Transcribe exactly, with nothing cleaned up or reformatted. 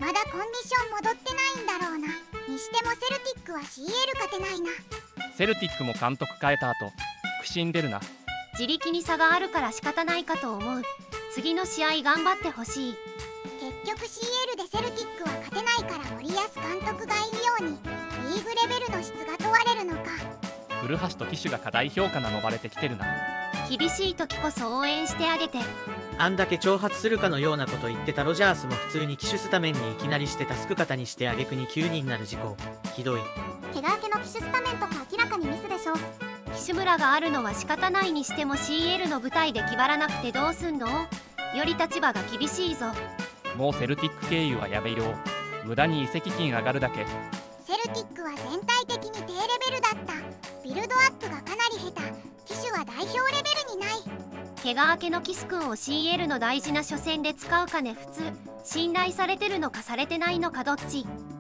まだコンディション戻ってないんだろうな。にしてもセルティックは シーエル 勝てないな。 セルティックも監督変えた後苦しんでるな。 自力に差があるから仕方ないかと思う。次の試合頑張ってほしい。 結局 シーエル でセルティックは勝てないから森保監督がいるようにリーグレベルの質が問われるのか。 古橋と騎手が過大評価なのバレてきてるな。 厳しい時こそ応援してあげて。 あんだけ挑発するかのようなこと言ってたロジャースも普通に騎手スタメンにいきなりしてタスク型にして挙句にきゅうにんなる事故。ひどい。 怪我明けの騎手スタメンとか明らかにミスでしょ。 騎手村があるのは仕方ないにしても シーエル の舞台で気張らなくてどうすんの。より立場が厳しいぞ。 もうセルティック経由はやめよう。無駄に移籍金上がるだけ。 セルティックは全体的に低レベルだった。ビルドアップがかなり下手。騎手は代表レベルにない。 怪我明けのキス君を シーエル の大事な初戦で使うかね。普通信頼されてるのかされてないのかどっち。